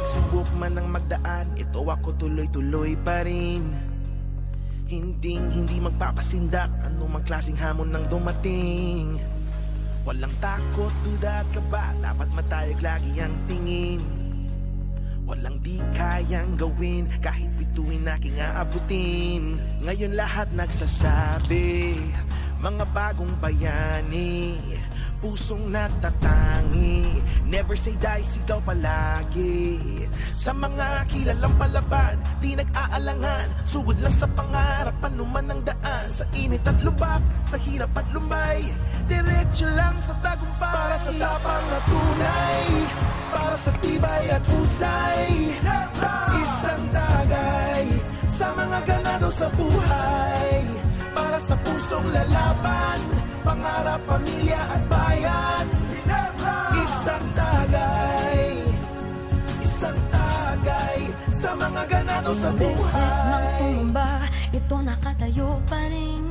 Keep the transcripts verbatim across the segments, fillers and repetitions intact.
Pagsubok man ang magdaan, ito ako tuloy-tuloy pa rin. Hinding hindi magpapasindak, anumang klaseng hamon nang dumating. Walang takot, duda at kaba, dapat matayag lagi ang tingin. Walang di kayang gawin, kahit bituin aking aabutin. Ngayon lahat nagsasabi, mga bagong bayani, pusong natatangi. Never say die, sigaw palagi. Sa mga kilalang palaban, di nag-aalangan. Sugod lang sa pangarap, panuman ang daan. Sa init at lubak, sa hirap at lumbay, diretso lang sa tagumpay. Para sa tapang na tunay, para sa tibay at husay, isang tagay sa mga ganado sa buhay. Para sa pusong lalaban, pangarap, pamilya at bayan, isang tagay, isang tagay sa mga ganado sa buhay. Beses mang tumumba, ito nakatayo pa rin.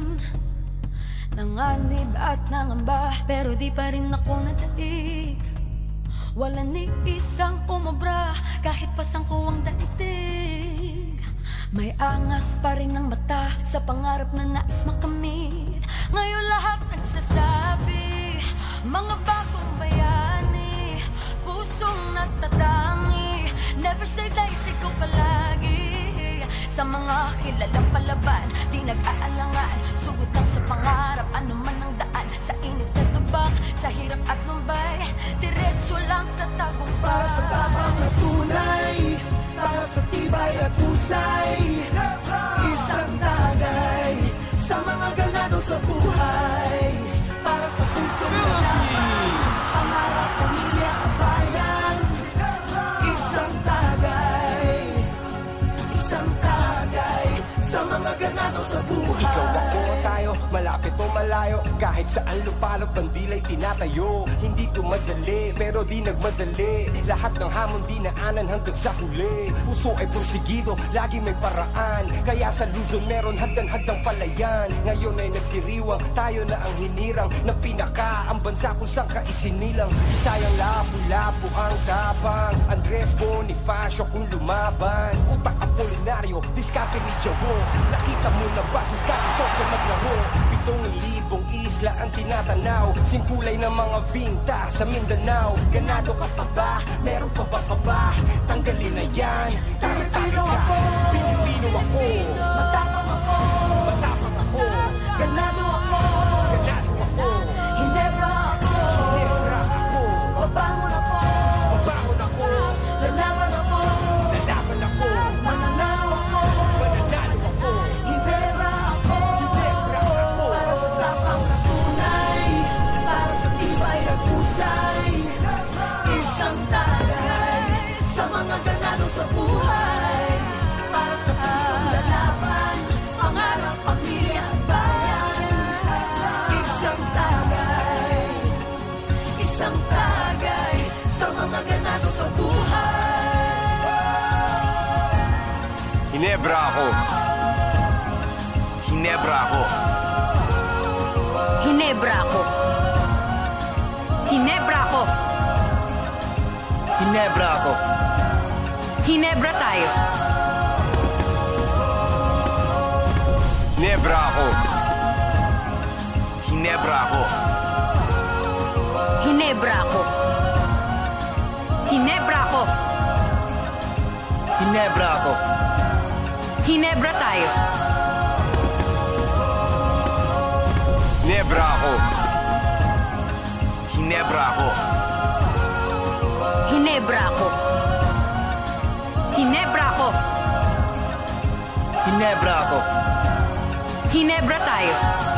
Nanganib at nangamba, pero di pa rin ako nadaig. Wala ni isang umubra, kahit pasangko ang daigdig. May angas pa rin ng mata sa pangarap na nais makamit. Ngayon lahat nagsasabi, mga bagong bayani, pusong natatangi. Never say die, sigaw palagi. Sa mga kilalang palaban, di nag-aalangan. Sugod lang sa pangarap, ano man ang daan. Sa init at tubak, sa hirap at lumbay, diretso lang sa tagumpay. Para sa tamang na tunay, para sa tibay at husay, isang tagay sa mga ganado sa buhay. Para sa pusong lalaban, pangarap, pamilya at bayan, isang tagay, isang tagay sa mga ganado sa buhay. Ikaw ako tayo, malapit o malayo, kahit saan lupalop bandilay tinatayo. Hindi to madali, pero di nagmadali. Lahat ng hamon dinaanan hanggang sa huli. Puso ay porsigido, lagi may paraan. Kaya sa Luzon meron hagdan-hagdang palayan. Ngayon ay nagdiriwang, tayo na ang hinirang ng pinaka, ang bansa kung saan ka isinilang. Isayang lapu-lapu ang tapang, Andres Bonifacio kung lumaban. Utak Apolinario, diskarte ni Jabo. Nakita mo na ba si Scotty Fox ang maglaro? Pitong libong isla ang tinatanaw, singkulay ng mga vinta sa Mindanao. Ganado ka pa ba? Meron pa ba pa ba? Tanggalin na yan, taratari ka. Pilipino ako, matapang ako, matapang ako, ganado ako, ganado ako, Hinebra ako, Hinebra ako, babangon ako, babangon ako, lalaban ako, lalaban ako, mananalo ako, mananalo ako, Hinebra ako, Hinebra ako. para sa tapang na tunay, para sa tibay at husay, isang tagay sa mga ganado sa buhay. Para sa pusong lalaban, pangarap, pamilya at bayan, isang tagay, isang tagay sa mga ganado sa buhay. Hinebra ako. Hinebra ako. Hinebra ako. Hinebra ako. Hinebra ako. Hinebra tayo. Hinebra ako. Hinebra ako. Hinebra ako. Hinebra ako. Hinebra ako. Hinebra tayo. Hinebra ako. Hinebra ako. Hinebra ako. Hinebra ako. Hinebra ako. Hinebra tayo.